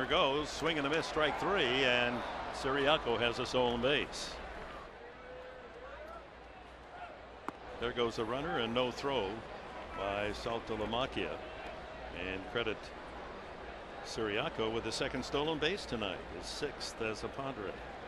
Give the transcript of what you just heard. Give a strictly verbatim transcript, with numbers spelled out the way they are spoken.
goes. Swing and a miss, strike three, and Ciriaco has a stolen base. There goes the runner, and no throw by Saltalamacchia. And credit Ciriaco with the second stolen base tonight, his sixth as a Padre.